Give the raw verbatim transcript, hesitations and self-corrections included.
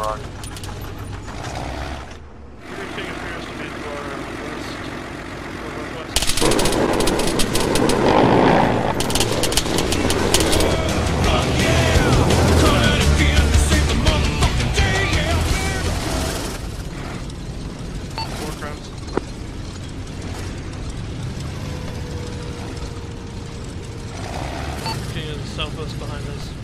on. Everything appears to be to our west or northwest. Warcrimes. Continue to the southwest behind us.